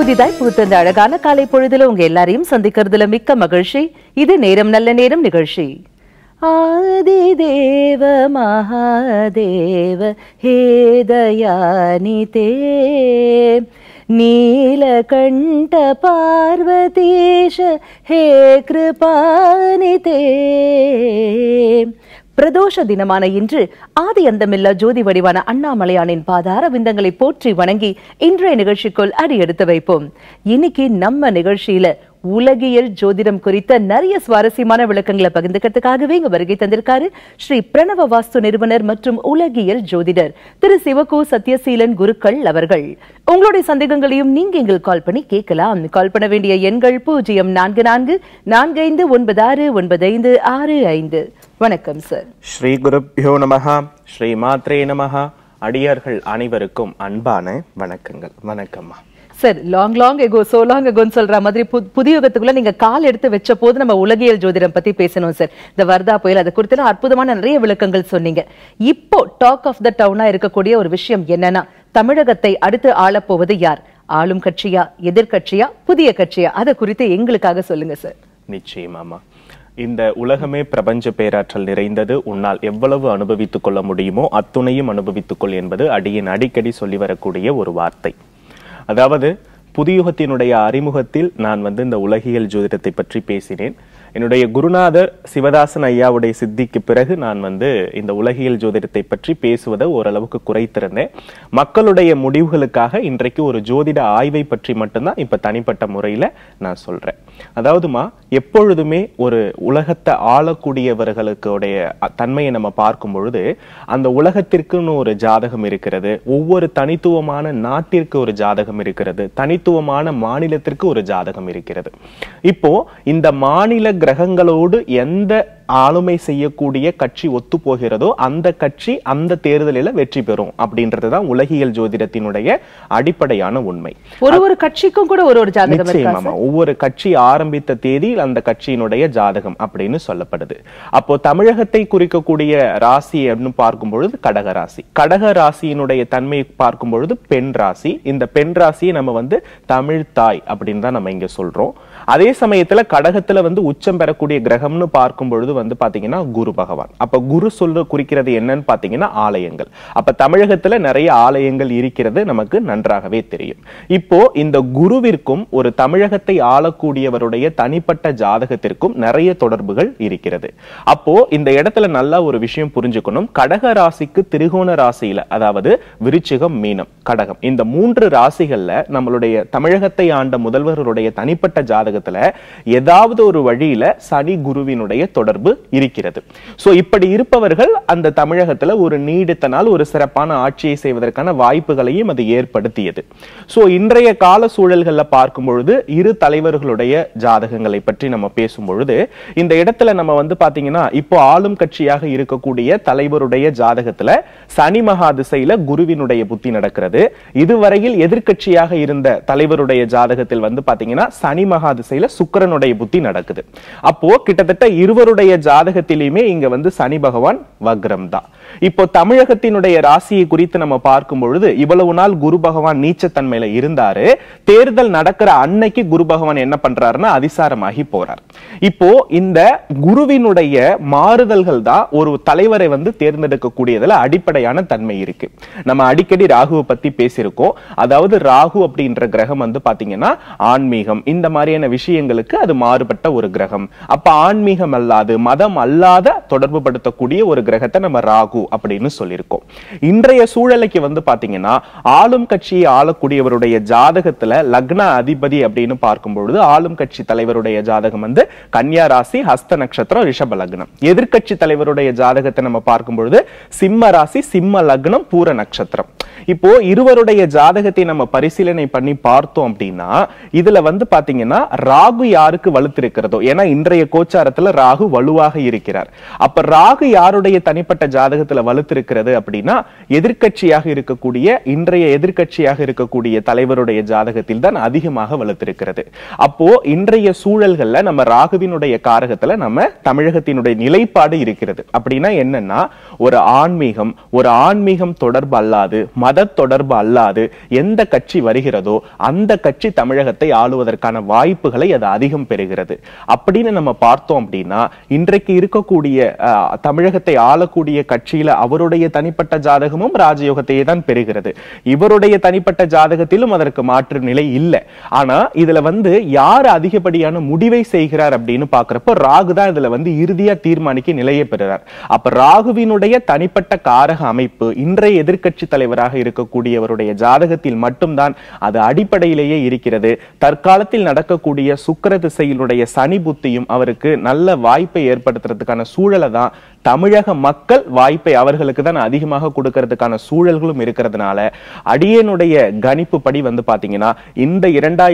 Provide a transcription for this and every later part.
புதிதாய் பூத்த இந்த அழகான காலை பொழுதுல உங்க எல்லாரையும் சந்திக்கிறதுல மிக்க மகிழ்ச்சி. இது நேரம் நல்ல நேரம் நிகழ்ச்சி. ஆதி தேவ மகாதேவ ஹே தயாநிதே நீலகண்ட பார்வதீஷ ஹே கிருபாநிதே. பிரதோஷ தினமான இன்று ஆதி அந்தமில்லா ஜோதி வடிவான அண்ணாமலையானின் பாதார விந்தங்களை போற்றி வணங்கி இன்றைய நிகழ்ச்சிக்குள் அடி எடுத்து வைப்போம். இன்னைக்கு நம்ம நிகழ்ச்சியில உலகியல் ஜோதிடம் குறித்த நிறைய சுவாரஸ்யமான விளக்கங்களை பகிர்ந்துக்கிறதுக்காகவே இங்க வருகை தந்திருக்காரு ஸ்ரீ பிரணவ வாஸ்து நிறுவனர் மற்றும் உலகியல் ஜோதிடர் திரு சிவகு சத்யசீலன் குருக்கள் அவர்கள். உங்களுடைய சந்தேகங்களையும் நீங்க எங்களுக்கு கால் பண்ணி கேட்கலாம். கால் பண்ண வேண்டிய எண்கள் 0444459695. வணக்கம் சார். ஸ்ரீ குருப்யோ நமஹ, ஸ்ரீ மாத்ரே நமஹ. அடியார்கள் அனைவருக்கும் அன்பான வணக்கங்கள். வணக்கம்மா sir. Long ago so long எகோன்னு சொல்ற மாதிரி புதிய யுகத்துக்குள்ள நீங்க கால் எடுத்து வச்ச போது நம்ம உலகியல் ஜோதிடம் பத்தி பேசணும் சார். இந்த வர்தா புயல் அதை குறித்து அற்புதமான நிறைய விளக்கங்கள் சொன்னீங்க. இப்போ டாக் ஆஃப் த டவுனா இருக்கக்கூடிய ஒரு விஷயம் என்னன்னா, தமிழகத்தை அடுத்து ஆளப்போவது யார்? ஆளும் கட்சியா, எதிர்கட்சியா, புதிய கட்சியா? அதை குறித்து எங்களுக்காக சொல்லுங்க சார். நிச்சயமாமா. இந்த உலகமே பிரபஞ்ச பேராற்றல் நிறைந்தது. உன்னால் எவ்வளவு அனுபவித்துக் கொள்ள முடியுமோ அத்துணையும் அனுபவித்துக் கொள் என்பது அடியின் அடிக்கடி சொல்லி வரக்கூடிய ஒரு வார்த்தை. அதாவது புதியுகத்தினுடைய அறிமுகத்தில் நான் இந்த உலகியல் ஜோதிடத்தை பற்றி பேசினேன். என்னுடைய குருநாதர் சிவதாசன் ஐயாவுடைய சித்திக்கு பிறகு நான் இந்த உலகியல் ஜோதிடத்தை பற்றி பேசுவதை ஓரளவுக்கு குறைத்திருந்தேன். மக்களுடைய முடிவுகளுக்காக இன்றைக்கு ஒரு ஜோதிட ஆய்வை பற்றி மட்டும்தான் இப்ப தனிப்பட்ட முறையில நான் சொல்றேன். அதாவதுமா, எப்பொழுதுமே ஒரு உலகத்தை ஆளக்கூடியவர்களுடைய தன்மையை நம்ம பார்க்கும் பொழுது அந்த உலகத்திற்குன்னு ஒரு ஜாதகம் இருக்கிறது, ஒவ்வொரு தனித்துவமான நாட்டிற்கு ஒரு ஜாதகம் இருக்கிறது, தனித்துவமான மாநிலத்திற்கு ஒரு ஜாதகம் இருக்கிறது. இப்போ இந்த மாநில கிரகங்களோடு எந்த ஆளுமை செய்யக்கூடிய கட்சி ஒத்து போகிறதோ அந்த கட்சி அந்த தேர்தலில் வெற்றி பெறும் அப்படின்றதுதான் உலகியல் ஜோதிடத்தினுடைய அடிப்படையான உண்மை. ஒரு கட்சிக்கும் கூட ஒரு ஜாதகம் நிச்சயமா ஒவ்வொரு கட்சி ஆரம்பித்த தேதியில் அந்த கட்சியினுடைய ஜாதகம் அப்படின்னு சொல்லப்படுது. அப்போ தமிழகத்தை குறிக்கக்கூடிய ராசி அப்படின்னு பார்க்கும் பொழுது கடக ராசி. கடக ராசியினுடைய தன்மையை பார்க்கும் பொழுது பெண் ராசி. இந்த பெண் ராசியை நம்ம தமிழ் தாய் அப்படின்னு தான் நம்ம இங்க சொல்றோம். அதே சமயத்துல கடகத்துல உச்சம் பெறக்கூடிய கிரகம்னு பார்க்கும் பொழுது பாத்தீங்கன்னா குரு பகவான். அப்ப குரு சொல்ல குறிக்கிறது என்னன்னு பாத்தீங்கன்னா ஆலயங்கள். அப்ப தமிழகத்துல நிறைய ஆலயங்கள் இருக்கிறது நமக்கு நன்றாகவே தெரியும். இப்போ இந்த குருவிற்கும் ஒரு தமிழகத்தை ஆளக்கூடியவருடைய தனிப்பட்ட ஜாதகத்திற்கும் நிறைய தொடர்புகள் இருக்கிறது. அப்போ இந்த இடத்துல நல்லா ஒரு விஷயம் புரிஞ்சுக்கணும். கடக ராசிக்கு திரிகோண ராசியில, அதாவது விருச்சிகம், மீனம், கடகம், இந்த 3 ராசிகள்ல நம்மளுடைய தமிழகத்தை ஆண்ட முதல்வர்களுடைய தனிப்பட்ட ஜாதகத்துல ஏதாவது ஒரு வழியில சனி குருவினுடைய தொடர்பு இருக்கிறது. சோ இப்படி இருப்பவர்கள் அந்த தமிழகத்துல ஒரு நீடித்த நாள் ஒரு சிறப்பான ஆட்சியை செய்வதற்கான வாய்ப்புகளையும் அது ஏற்படுத்தியது. சோ இன்றைய கால சூழல்கள்ல பார்க்கும் பொழுது இரு தலைவர்களுடைய ஜாதகங்களை பற்றி நம்ம பேசும் பொழுது இந்த இடத்துல நம்ம பாத்தீங்கன்னா இப்போ ஆளும் கட்சியாக இருக்கக்கூடிய தலைவருடைய ஜாதகத்துல சனி மகா திசையில குருவினுடைய புத்தி நடக்கிறது. இதுவரையில் எதிர்கட்சியாக இருந்த தலைவருடைய ஜாதகத்தில் பாத்தீங்கன்னா சனி மகா திசையில சுக்கிரனுடைய புத்தி நடக்குது. அப்போ கிட்டத்தட்ட இருவருடைய ஜாதகத்திலேயுமே இங்க சனி பகவான் வக்ரம் தான். இப்போ தமிழகத்தினுடைய ராசியை குறித்து நம்ம பார்க்கும் பொழுது இவ்வளவு நாள் குரு பகவான் நீச்சத்தன்மையில இருந்தாரு. தேர்தல் நடக்கிற அன்னைக்கு குரு பகவான் என்ன பண்றாருன்னா அதிசாரமாகி போறார். இப்போ இந்த குருவினுடைய மாறுதல்கள் தான் ஒரு தலைவரை தேர்ந்தெடுக்கக்கூடியதுல அடிப்படையான தன்மை இருக்கு. நம்ம அடிக்கடி ராகுவை பத்தி பேசியிருக்கோம். அதாவது ராகு அப்படின்ற கிரகம் பாத்தீங்கன்னா ஆன்மீகம் இந்த மாதிரியான விஷயங்களுக்கு அது மாறுபட்ட ஒரு கிரகம். அப்ப ஆன்மீகம் அல்லாது மதம் அல்லாத தொடர்பு படுத்தக்கூடிய ஒரு கிரகத்தை நம்ம ராகு அப்படின்னு சொல்லியிருக்கோம். இன்றைய சூழலுக்கு பாத்தீங்கன்னா ஆளும் கட்சியை ஆளக்கூடியவருடைய ஜாதகத்துல லக்ன அதிபதி அப்படின்னு பார்க்கும் பொழுது ஆளும் கட்சி தலைவருடைய ஜாதகம் கன்னியா ராசி, ஹஸ்த நட்சத்திரம், ரிஷப லக்னம். எதிர்கட்சி தலைவருடைய ஜாதகத்தை நம்ம பார்க்கும் பொழுது சிம்ம ராசி, சிம்ம லக்னம், பூர நட்சத்திரம். இப்போ இருவருடைய ஜாதகத்தை நம்ம பரிசீலனை பண்ணி பார்த்தோம் அப்படின்னா இதுல பாத்தீங்கன்னா ராகு யாருக்கு வலுத்திருக்கிறதோ, ஏன்னா இன்றைய கோச்சாரத்துல ராகு வலு வலுவாக இருக்கிறார். அப்ப ராகு யாருடைய தனிப்பட்ட ஜாதகத்துல வலுத்திருக்கிறது அப்படின்னா எதிர்க்கட்சியாக இருக்கக்கூடிய இன்றைய எதிர்க்கட்சியாக இருக்கக்கூடிய தலைவருடைய ஜாதகத்தில் தான் அதிகமாக வலுத்திருக்கிறது. அப்போ இன்றைய சூழல்கள்ல நம்ம ராகுவினுடைய காரகத்துல நம்ம தமிழகத்தினுடைய நிலைப்பாடு இருக்கிறது. அப்படின்னா என்னன்னா ஒரு ஆன்மீகம் தொடர்பு அல்லாது மத தொடர்பு அல்லாது எந்த கட்சி வருகிறதோ அந்த கட்சி தமிழகத்தை ஆளுவதற்கான வாய்ப்புகளை அது அதிகம் பெறுகிறது. அப்படின்னு நம்ம பார்த்தோம் அப்படின்னா இன்றைக்கு இருக்கக்கூடிய தமிழகத்தை ஆளக்கூடிய கட்சியில அவருடைய தனிப்பட்ட ஜாதகமும் ராஜயோகத்தையே தான் பெறுகிறது. இவருடைய தனிப்பட்ட ஜாதகத்திலும் அதற்கு மாற்று நிலை இல்லை. ஆனா இதுல யார் அதிகப்படியான முடிவை செய்கிறார் அப்படின்னு பாக்குறப்போ ராகு தான் இதுல இறுதியா தீர்மானிக்க நிலையை பெறுகிறார். அப்ப ராகுவினுடைய தனிப்பட்ட காரக அமைப்பு இன்றைய எதிர்க்கட்சி தலைவராக இருக்கக்கூடியவருடைய ஜாதகத்தில் மட்டும்தான் அது அடிப்படையிலேயே இருக்கிறது. தற்காலத்தில் நடக்கக்கூடிய சுக்கிர திசையினுடைய சனி புத்தியும் அவருக்கு நல்ல வாய்ப்பை ஏற்படுத்துறதுக்கான சூழலை தான் தமிழக மக்கள் வாய்ப்பை அவர்களுக்கு தான் அதிகமாக கொடுக்கிறதுக்கான சூழல்களும் இருக்கிறதுனால அடியனுடைய கணிப்பு படி பாத்தீங்கன்னா இந்த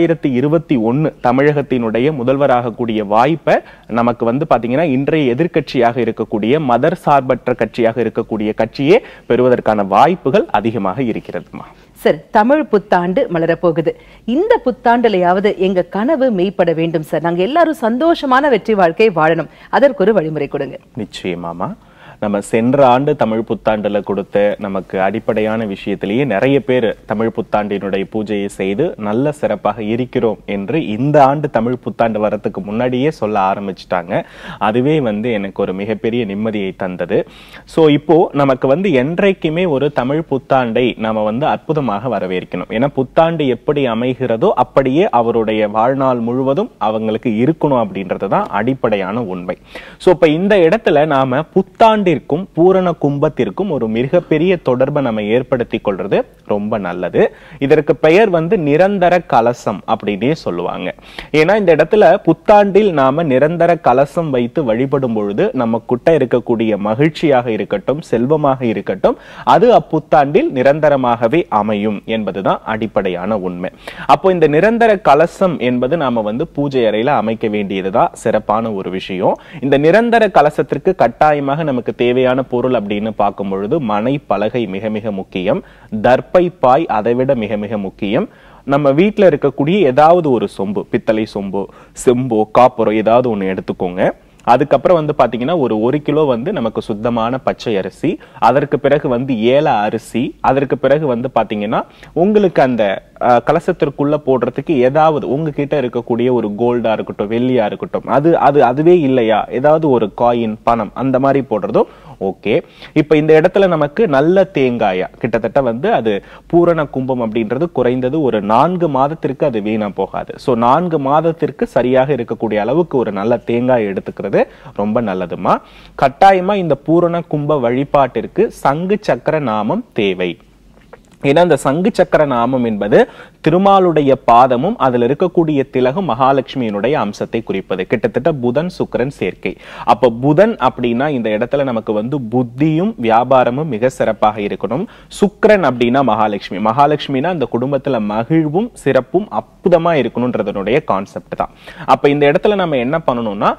2021 தமிழகத்தினுடைய முதல்வராக கூடிய வாய்ப்பை நமக்கு பாத்தீங்கன்னா இன்றைய எதிர்க்கட்சியாக இருக்கக்கூடிய மதர் சார்பற்ற கட்சியாக இருக்கக்கூடிய கட்சியே பெறுவதற்கான வாய்ப்புகள் அதிகமாக இருக்கிறதுமா. சார், தமிழ் புத்தாண்டு மலரப்போகுது. இந்த புத்தாண்டுலையாவது எங்க கனவு மெய்ப்பட வேண்டும் சார். நாங்க எல்லாரும் சந்தோஷமான வெற்றி வாழ்க்கை வாழணும். அதற்கு ஒரு வழிமுறை கொடுங்க. நிச்சயமாமா. நம்ம சென்ற ஆண்டு தமிழ் புத்தாண்டுல கொடுத்த நமக்கு அடிப்படையான விஷயத்திலேயே நிறைய பேர் தமிழ் புத்தாண்டினுடைய பூஜையை செய்து நல்ல சிறப்பாக இருக்கிறோம் என்று இந்த ஆண்டு தமிழ் புத்தாண்டு வரத்துக்கு முன்னாடியே சொல்ல ஆரம்பிச்சுட்டாங்க. அதுவே எனக்கு ஒரு மிகப்பெரிய நிம்மதியை தந்தது. சோ இப்போ நமக்கு என்றைக்குமே ஒரு தமிழ் புத்தாண்டை நாம அற்புதமாக வரவேற்கணும். ஏன்னா புத்தாண்டு எப்படி அமைகிறதோ அப்படியே அவருடைய வாழ்நாள் முழுவதும் அவங்களுக்கு இருக்கணும் அப்படின்றதுதான் அடிப்படையான உண்மை. சோ இப்ப இந்த இடத்துல நாம புத்தாண்டு பூரண கும்பத்திற்கும் ஒரு மிகப்பெரிய தொடர்பை நம்ம ஏற்படுத்தி கொள்றது ரொம்ப நல்லது. இதற்கு பெயர் நிரந்தர கலசம் அப்படின்னே சொல்லுவாங்க. ஏன்னா இந்த இடத்துல புத்தாண்டில் நாம நிரந்தர கலசம் வைத்து வழிபடும் பொழுது நம்ம கிட்ட இருக்கக்கூடிய மகிழ்ச்சியாக இருக்கட்டும், செல்வமாக இருக்கட்டும், அது அப்புத்தாண்டில் நிரந்தரமாகவே அமையும் என்பதுதான் அடிப்படையான உண்மை. அப்போ இந்த நிரந்தர கலசம் என்பது நாம பூஜை அறையில அமைக்க வேண்டியதுதான் சிறப்பான ஒரு விஷயம். இந்த நிரந்தர கலசத்திற்கு கட்டாயமாக நமக்கு தேவையான பொருள் அப்படின்னு பார்க்கும் பொழுது மனை பலகை மிக மிக முக்கியம். தர்ப்பை பாய் அதைவிட மிக மிக முக்கியம். நம்ம வீட்டுல இருக்கக்கூடிய ஏதாவது ஒரு சொம்பு, பித்தளை சொம்பு, செம்போ, காப்பரோ ஏதாவது ஒண்ணு எடுத்துக்கோங்க. அதுக்கப்புறம் பாத்தீங்கன்னா ஒரு 1 கிலோ நமக்கு சுத்தமான பச்சை அரிசி, அதற்கு பிறகு ஏல அரிசி, அதற்கு பிறகு பாத்தீங்கன்னா உங்களுக்கு அந்த கலசத்திற்குள்ள போடுறதுக்கு ஏதாவது உங்ககிட்ட இருக்கக்கூடிய ஒரு கோல்டா இருக்கட்டும், வெள்ளியா இருக்கட்டும், அதுவே இல்லையா ஏதாவது ஒரு காயின், பணம் அந்த மாதிரி போடுறதும் ஓகே. இப்ப இந்த இடத்துல நமக்கு நல்ல தேங்காயா கிட்டத்தட்ட அது பூரண கும்பம் அப்படின்றது குறைந்தது ஒரு 4 மாதத்திற்கு அது வீணா போகாது. சோ 4 மாதத்திற்கு சரியாக இருக்கக்கூடிய அளவுக்கு ஒரு நல்ல தேங்காய் எடுத்துக்கிறது ரொம்ப நல்லதுமா. கட்டாயமா இந்த பூரண கும்ப வழிபாட்டிற்கு சங்கு சக்கர நாமம் தேவை. ஏன்னா இந்த சங்கு சக்கர நாமம் என்பது திருமாலுடைய பாதமும் அதுல இருக்கக்கூடிய திலகம் மகாலட்சுமியினுடைய அம்சத்தை குறிப்பது. கிட்டத்தட்ட புதன் சுக்கிரன் சேர்க்கை. அப்ப புதன் அப்படின்னா இந்த இடத்துல நமக்கு புத்தியும் வியாபாரமும் மிக சிறப்பாக இருக்கணும். சுக்கிரன் அப்படின்னா மகாலட்சுமி. மகாலட்சுமினா அந்த குடும்பத்துல மகிழ்வும் சிறப்பும் அற்புதமா இருக்கணும்ன்றதனுடைய கான்செப்ட் தான். அப்ப இந்த இடத்துல நம்ம என்ன பண்ணணும்னா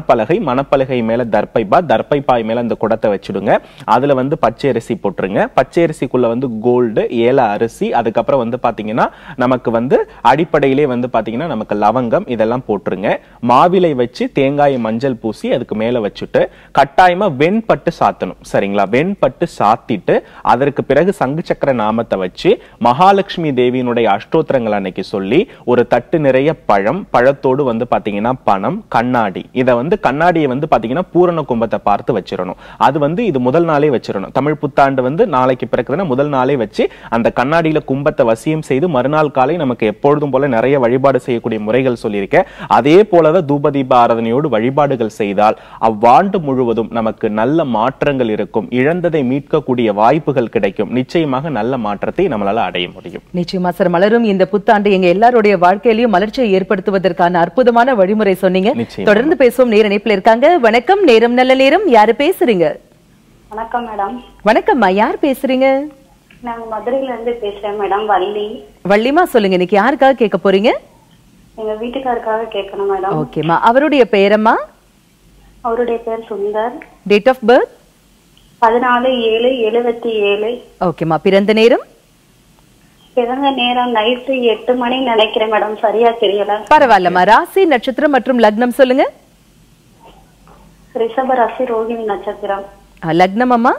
மணப்பலகை மேல தர்ப்பை பாய் மேல அந்த குடத்தை வச்சிடுங்க. அதுல பச்சை அரிசி போட்டுருங்க. பச்சை அரிசிக்குள்ள கோல்டு, ஏல அரிசி, அதுக்கப்புறம் பாத்தீங்கன்னா நமக்கு அடிப்படையிலே பாத்தீங்கன்னா நமக்கு லவங்கம் இதெல்லாம் போட்டுருங்க. மாவிலை வச்சு தேங்காய் மஞ்சள் பூசி அதுக்கு மேல வச்சுட்டு கட்டாயமா வெண்பட்டு சாத்தணும். சரிங்களா? வெண்பட்டு சாத்திட்டு அதற்கு பிறகு சங்கு சக்கர நாமத்தை வச்சு மகாலட்சுமி தேவியினுடைய அஷ்டோத்திரங்கள் அன்னைக்கு சொல்லி ஒரு தட்டு நிறைய பழத்தோடு பாத்தீங்கன்னா பணம், கண்ணாடி, இத கண்ணாடியை பாத்தீங்கன்னா பூரண கும்பத்தை பார்த்து வச்சிடணும். அது இது முதல் நாளே வச்சிடணும். தமிழ் புத்தாண்டு நாளைக்கு பிறகுதுன்னா முதல் நாளே வச்சு அந்த கண்ணாடியில கும்பத்தை வசியம் செய்து மறுநாள் காலை நமக்கு எப்பொழுதும் போல நிறைய வழிபாடு செய்யக்கூடிய முறைகள் சொல்லியிருக்கேன். அதே போலதான் தூப தீப ஆராதனையோடு வழிபாடுகள் செய்தால் அவ்வாண்டு முழுவதும் நமக்கு நல்ல மாற்றங்கள் இருக்கும். இழந்ததை மீட்கக்கூடிய வாய்ப்புகள் கிடைக்கும். நிச்சயமாக நல்ல மாற்றத்தை நம்மளால அடைய முடியும். நிச்சயமா சார். மலரும் இந்த புத்தாண்டு எங்க எல்லாருடைய வாழ்க்கையிலையும் மலர்ச்சியை ஏற்படுத்துவதற்கான அற்புதமான வழிமுறை சொன்னீங்க. தொடர்ந்து பேசுவோம். நேர இணைப்புல இருக்காங்க. வணக்கம். நேரம் நல்ல நேரம். யாரு பேசுறீங்க? வணக்கம் மேடம். வணக்கம்மா. யார் பேசுறீங்க? நாங்க மதுரையில இருந்து பேசுறேன் மேடம். வள்ளிமா, சொல்லுங்க. இன்னைக்கு யாருக்காக கேட்க போறீங்க? எங்க வீட்டுக்காரருக்காக கேட்கணும் மேடம். ஓகேமா. அவருடைய பெயரம்மா? அவருடைய பேர் சுந்தர். Date of birth? 14/7/77. ஓகேம்மா. பிறந்த நேரம்? பிறந்த நேரம் நைட்டு 8 மணி நினைக்கிறேன் மேடம், சரியா தெரியல. பரவாயில்லம்மா. ராசி, நட்சத்திரம் மற்றும் லக்னம் சொல்லுங்க. ரிஷப ராசி, ரோகிணி நட்சத்திரம். லக்னம் அம்மா?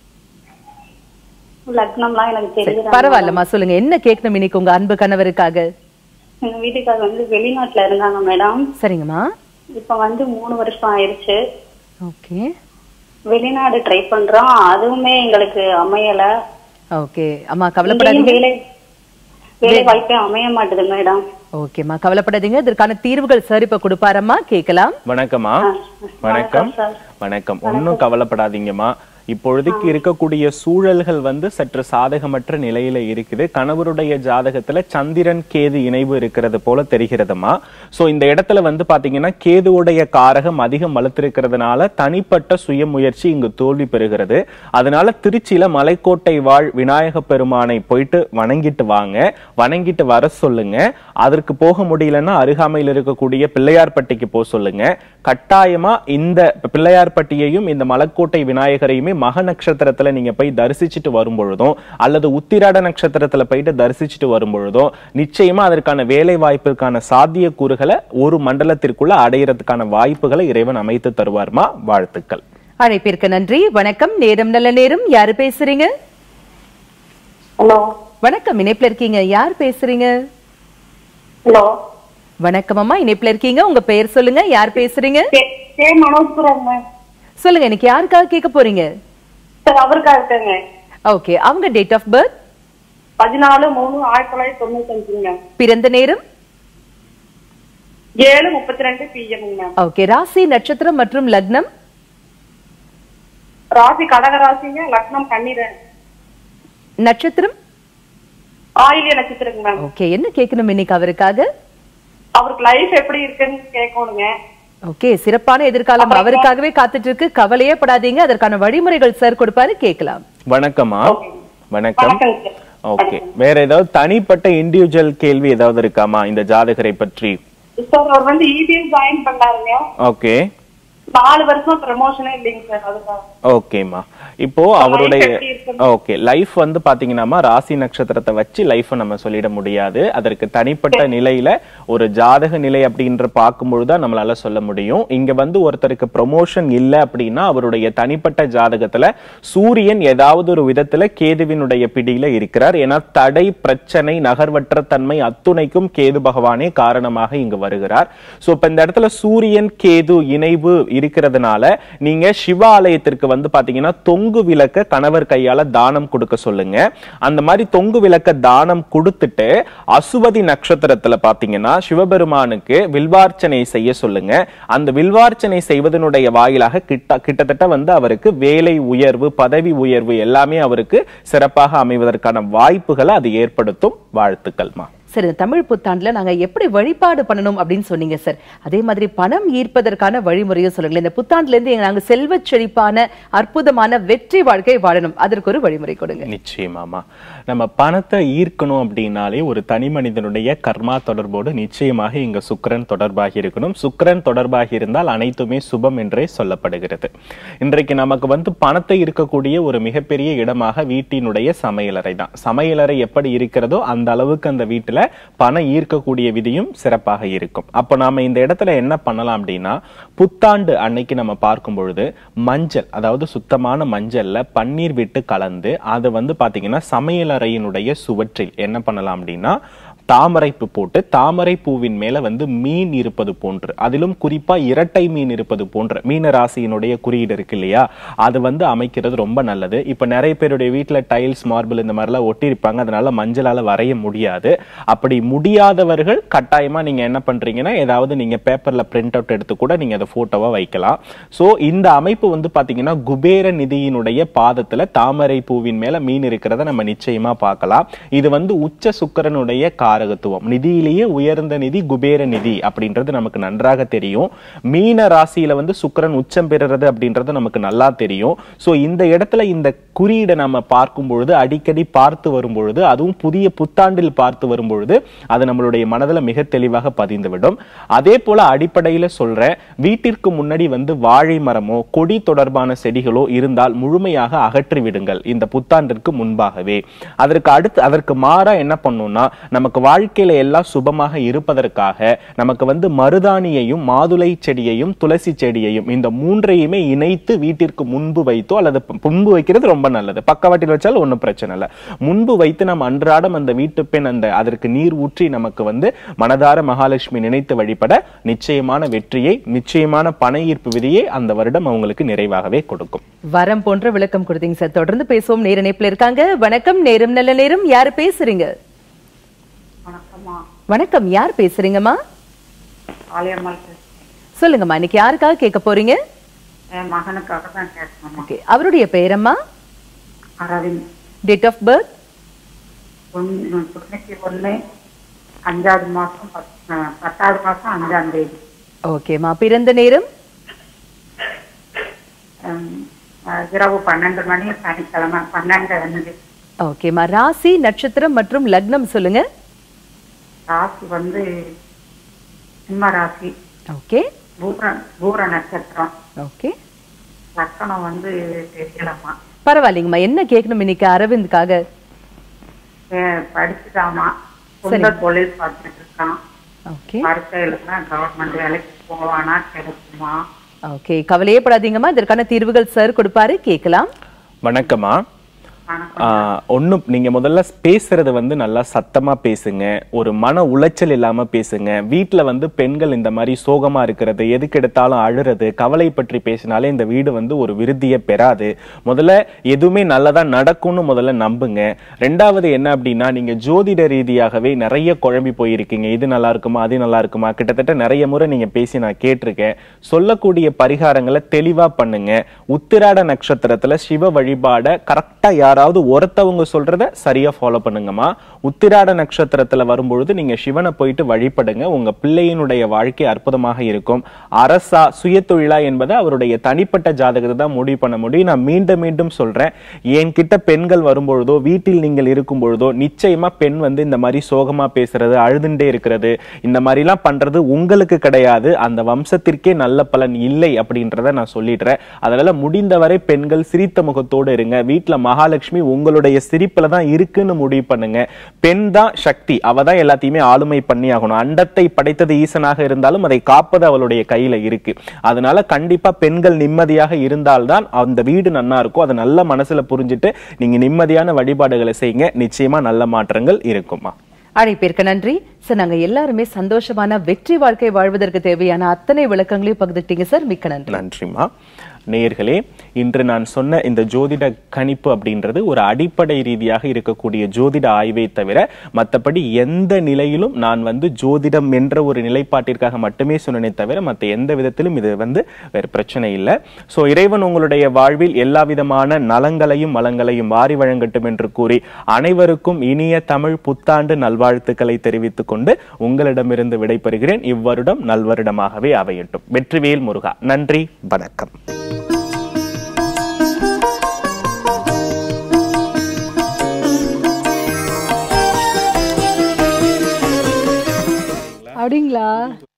லக்னம்லாம் எனக்கு தெரியல. பரவாயில்லம்மா, சொல்லுங்க. என்ன கேட்கணும் இன்னைக்கு உங்க அன்பு கணவருக்காக? எங்க வீட்டுக்காரர் வந்து வெளிநாட்டுல இருந்தாங்க மேடம். சரிங்கம்மா. இப்ப வந்து 3 வருஷம் ஆயிருச்சு. ஓகே. வெளிநாடு ட்ரை பண்றோம், அதுவுமே எங்களுக்கு அமையல. ஓகே அம்மா, கவலைப்படாதீங்க. வேலை வாய்ப்பே அமைய மாட்டேது மேடம். ஓகேம்மா, கவலைப்படாதீங்க. இதற்கான தீர்வுகள் சார் இப்ப கொடுப்பாரம்மா, கேட்கலாம். வணக்கம்மா. வணக்கம். வணக்கம். ஒன்னும் கவலைப்படாதீங்கம்மா. இப்பொழுதுக்கு இருக்கக்கூடிய சூழல்கள் வந்து சற்று சாதகமற்ற நிலையில இருக்குது. கணவருடைய ஜாதகத்துல சந்திரன் கேது இணைவு இருக்கிறது போல தெரிகிறதுமா. சோ இந்த இடத்துல வந்து பாத்தீங்கன்னா கேதுவுடைய காரகம் அதிகம் வலுத்திருக்கிறதுனால தனிப்பட்ட சுயமுயற்சி இங்கு தோல்வி பெறுகிறது. அதனால திருச்சியில மலைக்கோட்டை வாழ் விநாயக பெருமானை போயிட்டு வணங்கிட்டு வாங்க, வணங்கிட்டு வர சொல்லுங்க. அதற்கு போக முடியலன்னா அருகாமையில் இருக்கக்கூடிய பிள்ளையார்பட்டிக்கு போக சொல்லுங்க. கட்டாயமா இந்த பிள்ளையார்பட்டியையும் இந்த மலைக்கோட்டை விநாயகரையுமே மக நட்சத்திரத்துல நீங்க போய் தரிசிச்சுட்டு வரும் பொழுதும் அல்லது உத்திராட நட்சத்திரத்துல போயிட்டு தரிசிச்சுட்டு வரும் பொழுதும் நிச்சயமா அதற்கான வேலை வாய்ப்பிற்கான சாத்திய கூறுகளை ஒரு மண்டலத்திற்குள்ள அடையிறதுக்கான வாய்ப்புகளை இறைவன் அமைத்து தருவார்மா. வாழ்த்துக்கள். அழைப்பிற்கு நன்றி. வணக்கம். நேரம் நல்ல நேரம். யாரு பேசுறீங்க? ஹலோ. வணக்கம். இணைப்புல இருக்கீங்க. யார் பேசுறீங்க? ஹலோ. வணக்கம் அம்மா, இணைப்புல இருக்கீங்க. உங்க பெயர் சொல்லுங்க. யார் பேசுறீங்க? மனோஜ்புரம். சொல்லுங்க, இன்னைக்கு யாருக்காக கேட்க போறீங்க? சார், அவருக்காக இருக்காங்க. ஓகே. அவங்க டேட் ஆஃப் பர்த்? 14/3/1995. பிறந்த நேரம்? 7:32 PM. ஓகே. ராசி, நட்சத்திரம் மற்றும் லக்னம்? ராசி கடக ராசிங்க, லக்னம் கன்னிரன். நட்சத்திரம்? ஆயில்ய நட்சத்திரங்க. ஓகே. என்ன கேட்கணும் இன்னைக்கு அவருக்காக? அவருக்கு லைஃப் எப்படி இருக்குன்னு கேட்கணுங்க. ஓகே. சிறப்பான எதிர்காலம் அவருக்காகவே காத்துட்டு இருக்கு. கவலையே படாதீங்க. அதற்கான வழிமுறைகள் சார் கொடுப்பாரு, கேட்கலாம். வணக்கம்மா. வணக்கம். ஓகே. வேற ஏதாவது தனிப்பட்ட இண்டிவிஜுவல் கேள்வி ஏதாவது இருக்காமா இந்த ஜாதகரை பற்றி? சார், அவர் வந்து EBS ஜாயின் பண்ணாருங்க. ஓகே. 4 வருஷம் ப்ரமோஷனே இல்லைங்க சார், அதுதான். ஓகேமா. இப்போ அவருடைய ஓகே லைஃப் வந்து பாத்தீங்கன்னா ராசி நட்சத்திரத்தை வச்சு லைஃப் நம்ம சொல்லிட முடியாது. அதற்கு தனிப்பட்ட நிலையில ஒரு ஜாதக நிலை அப்படின்ற பார்க்கும்பொழுதுதான் நம்மளால சொல்ல முடியும். இங்க வந்து ஒருத்தருக்கு ப்ரமோஷன் இல்ல அப்படின்னா அவருடைய தனிப்பட்ட ஜாதகத்துல சூரியன் ஏதாவது ஒரு விதத்துல கேதுவினுடைய பிடியில இருக்கிறார். ஏன்னா தடை, பிரச்சனை, நகர்வற்ற தன்மை அத்துணைக்கும் கேது பகவானே காரணமாக இங்கு வருகிறார். சோ இப்ப இந்த இடத்துல சூரியன் கேது இணைவு இருக்கிறதுனால நீங்க சிவாலயத்திற்கு வந்து பாத்தீங்கன்னா தொங்கு விளக்க கணவர் கையால தானம் கொடுக்க சொல்லுங்க. அந்த மாதிரி தொங்கு விளக்க தானம் கொடுத்துட்டு அசுவதி நட்சத்திரத்துல பாத்தீங்கன்னா சிவபெருமானுக்கு வில்வார்ச்சனை செய்ய சொல்லுங்க. அந்த வில்வார்ச்சனை செய்வதனுடைய வாயிலாக கிட்டத்தட்ட வந்து அவருக்கு வேலை உயர்வு, பதவி உயர்வு எல்லாமே அவருக்கு சிறப்பாக அமைவதற்கான வாய்ப்புகளை அது ஏற்படுத்தும். வாழ்த்துக்கள்மா. சரி, தமிழ் புத்தாண்டுல நாங்க எப்படி வழிபாடு பண்ணணும் அப்படின்னு சொன்னீங்க சார். அதே மாதிரி பணம் ஈர்ப்பதற்கான வழிமுறையும் சொல்லுங்களேன். இந்த புத்தாண்டுல இருந்து நாங்க செல்வ செழிப்பான அற்புதமான வெற்றி வாழ்க்கை வாழணும், அதற்கு ஒரு வழிமுறை கொடுங்க. நிச்சயமாமா. நம்ம பணத்தை ஈர்க்கணும் அப்படின்னாலே ஒரு தனி மனிதனுடைய கர்மா தொடர்போடு நிச்சயமாக இங்க சுக்கிரன் தொடர்பாகி இருக்கணும். சுக்கிரன் தொடர்பாகி இருந்தால் அனைத்துமே சுபம் என்றே சொல்லப்படுகிறது. இன்றைக்கு நமக்கு வந்து பணத்தை இருக்கக்கூடிய ஒரு மிகப்பெரிய இடமாக வீட்டினுடைய சமையலறை தான். சமையலறை எப்படி இருக்கிறதோ அந்த அளவுக்கு அந்த வீட்டுல பணம் ஈர்க்கக்கூடிய விதியும் சிறப்பாக இருக்கும். அப்ப நாம இந்த இடத்துல என்ன பண்ணலாம் அப்படின்னா, புத்தாண்டு அன்னைக்கு நம்ம பார்க்கும் பொழுது மஞ்சள், அதாவது சுத்தமான மஞ்சள்ல பன்னீர் விட்டு கலந்து அதை வந்து பாத்தீங்கன்னா சமையலறையினுடைய சுவற்றில் என்ன பண்ணலாம் அப்படின்னா தாமரை பூ போட்டு தாமரை பூவின் மேல வந்து மீன் இருப்பது போன்று, அதிலும் குறிப்பா இரட்டை மீன் இருப்பது போன்ற மீன ராசியினுடைய குறியீடு இருக்கு இல்லையா, அது வந்து அமைக்கிறது ரொம்ப நல்லது. இப்ப நிறைய பேருடைய வீட்டுல டைல்ஸ், மார்பிள் இந்த மாதிரி எல்லாம் ஒட்டி இருப்பாங்க, அதனால மஞ்சளால வரைய முடியாது. அப்படி முடியாதவர்கள் கட்டாயமா நீங்க என்ன பண்றீங்கன்னா ஏதாவது நீங்க பேப்பர்ல பிரிண்ட் அவுட் எடுத்து கூட நீங்க அதை போட்டோவா வைக்கலாம். சோ இந்த அமைப்பு வந்து பாத்தீங்கன்னா குபேர நிதியினுடைய பாதத்துல தாமரை பூவின் மேல மீன் இருக்கிறத நம்ம நிச்சயமா பார்க்கலாம். இது வந்து உச்ச சுக்கிரனுடைய காரகத்துவம். நிதியிலேயே உயர்ந்த நிதி குபேர நிதி அப்படின்றது நமக்கு நன்றாக தெரியும். மீன ராசியில வந்து சுக்கிரன் உச்சம் பெறுறது அப்படின்றது நமக்கு நல்லா தெரியும். சோ இந்த இடத்துல இந்த குறியீடை நம்ம பார்க்கும் பொழுது, அடிக்கடி பார்த்து வரும் பொழுது, அதுவும் புதிய புத்தாண்டில் பார்த்து வரும் பொழுது அது நம்மளுடைய மனதுல மிக தெளிவாக பதிந்துவிடும். அதே போல அடிப்படையில சொல்றேன், வீட்டிற்கு முன்னாடி வந்து வாழை மரமோ கொடி தொடர்பான செடிகளோ இருந்தால் முழுமையாக அகற்றி விடுங்கள் இந்த புத்தாண்டிற்கு முன்பாகவே. அதற்கு மாறா என்ன பண்ணணும்னா, நமக்கு வாழ்க்கையில எல்லாம் சுபமாக இருப்பதற்காக நமக்கு வந்து மருதாணியையும் மாதுளை செடியையும் துளசி செடியையும் இந்த மூன்றையுமே இணைத்து வீட்டிற்கு முன்பு வைத்தோ, அல்லது முன்பு வைக்கிறது ரொம்ப நல்லது, பக்கவாட்டில் வச்சாலும் ஒன்றும் பிரச்சனை இல்லை, முன்பு வைத்து நம்ம அன்றாடம் அந்த வீட்டு பெண் அதற்கு நீர் ஊற்றி நமக்கு வந்து மனதார மகாலட்சுமி நினைத்து வழிபட நிச்சயமான வெற்றியை, நிச்சயமான பண ஈர்ப்பு விதியை அந்த வருடம் அவங்களுக்கு நிறைவாகவே கொடுக்கும். வரம் போன்ற விளக்கம் கொடுத்தீங்க சார். தொடர்ந்து பேசுவோம். நேர இணைப்புல இருக்காங்க. வணக்கம். நேரம் நல்ல நேரம். யாரு பேசுறீங்க? வணக்கம். யார் பேசுறீங்கம்மா? சொல்லுங்கம்மா, இன்னைக்கு யாருக்காக கேட்க போறீங்க? மகனுக்காக தான் கேட்கணும். ஓகே, அவருடைய பெயரம்மா? அரவிந்த். Date of birth? 5வது மாசம் 10வது மாசம் 5ஆம் தேதி. ஓகேம்மா. பிறந்த நேரம்? இரவு 12 மணி, சனிக்கிழமை 12. ஓகேம்மா. ராசி, நட்சத்திரம் மற்றும் லக்னம் சொல்லுங்க. ராசி வந்து சிம்ம ராசி. ஓகே. பூர நட்சத்திரம். ஓகே. லக்னம் வந்து தெரியலம்மா. பரவாயில்லைங்கம்மா. என்ன கேட்கணும் இன்னைக்கு அரவிந்த்காக? படிச்சுட்டாமா, சொந்த தொழில் பார்த்துட்டு இருக்கான். ஓகே. அடுத்த கவர்மெண்ட் வேலைக்கு போவானா, கிடைக்குமா? ஓகே, கவலையே படாதீங்கம்மா, இதற்கான தீர்வுகள் சார் கொடுப்பாரு, கேட்கலாம். வணக்கம்மா. ஒன்னும் நீங்க முதல்ல பேசுறது வந்து நல்லா சத்தமா பேசுங்க, ஒரு மன உளைச்சல் இல்லாம பேசுங்க. வீட்டுல வந்து பெண்கள் இந்த மாதிரி சோகமா இருக்கிறது, எதுக்கு எடுத்தாலும் அழுறது, கவலை பற்றி பேசினாலே இந்த வீடு வந்து ஒரு விருத்தியை பெறாது. முதல்ல எதுவுமே நல்லதா நடக்கும்னு முதல்ல நம்புங்க. ரெண்டாவது என்ன அப்படின்னா, நீங்க ஜோதிட ரீதியாகவே நிறைய குழம்பி போயிருக்கீங்க. இது நல்லா இருக்குமா, அது நல்லா இருக்குமா, கிட்டத்தட்ட நிறைய முறை நீங்க பேசி நான் கேட்டிருக்கேன். சொல்லக்கூடிய பரிகாரங்களை தெளிவா பண்ணுங்க. உத்திராட நட்சத்திரத்துல சிவ வழிபாட கரெக்டா யாராவது ஒருத்தவங்க சொல்றத சரியா ஃபாலோ பண்ணுங்கம்மா. உத்திராட நட்சத்திரத்துல வரும்பொழுது நீங்க சிவனை போயிட்டு வழிபடுங்க. உங்க பிள்ளையினுடைய வாழ்க்கை அற்புதமாக இருக்கும். அரசா சுய தொழிலா என்பதை அவருடைய தனிப்பட்ட ஜாதகத்தை தான் முடிவு பண்ண முடியும். நான் மீண்டும் மீண்டும் சொல்றேன், என்கிட்ட பெண்கள் வரும்பொழுதோ வீட்டில் நீங்கள் இருக்கும் பொழுதோ நிச்சயமா பெண் வந்து இந்த மாதிரி சோகமா பேசுறது, அழுதுண்டே இருக்கிறது, இந்த மாதிரி எல்லாம் பண்றது உங்களுக்கு கிடையாது, அந்த வம்சத்திற்கே நல்ல பலன் இல்லை அப்படின்றத நான் சொல்லிடுறேன். அதனால முடிந்தவரை பெண்கள் சிரித்த முகத்தோடு இருங்க. வீட்டுல மகாலட்சுமி உங்களுடைய சிரிப்புல தான் இருக்குன்னு முடிவு பண்ணுங்க. பெண் தான் சக்தி, அவ தான் எல்லாத்தையுமே ஆளுமை பண்ணி ஆகணும். அண்டத்தை படைத்தது ஈசனாக இருந்தாலும் அதை காப்பது அவளுடைய கையில இருக்கு. அதனால கண்டிப்பா பெண்கள் நிம்மதியாக இருந்தால்தான் அந்த வீடு நன்னா இருக்கும். அதை நல்ல மனசுல புரிஞ்சுட்டு நீங்க நிம்மதியான வழிபாடுகளை செய்யுங்க. நிச்சயமா நல்ல மாற்றங்கள் இருக்குமா. அழைப்பிற்கு நன்றி சார். நாங்க எல்லாருமே சந்தோஷமான வெற்றி வாழ்க்கை வாழ்வதற்கு தேவையான அத்தனை விளக்கங்களையும் பகிர்ந்துட்டீங்க சார். மிக்க நன்றி. நன்றிமா. நேயர்களே, இன்று நான் சொன்ன இந்த ஜோதிட கணிப்பு அப்படின்றது ஒரு அடிப்படை ரீதியாக இருக்கக்கூடிய ஜோதிட ஆய்வை தவிர மற்றபடி எந்த நிலையிலும் நான் வந்து ஜோதிடம் என்ற ஒரு நிலைப்பாட்டிற்காக மட்டுமே சொன்னனே தவிர மற்ற எந்த விதத்திலும் இது வந்து வேறு பிரச்சனை இல்லை. ஸோ இறைவன் உங்களுடைய வாழ்வில் எல்லா விதமான நலங்களையும் வளங்களையும் வாரி வழங்கட்டும் என்று கூறி அனைவருக்கும் இனிய தமிழ் புத்தாண்டு நல்வாழ்த்துக்களை தெரிவித்துக் கொண்டு உங்களிடமிருந்து விடைபெறுகிறேன். இவ்வருடம் நல்வருடமாகவே அமையட்டும். வெற்றிவேல் முருகா. நன்றி, வணக்கம். அப்படிங்களா?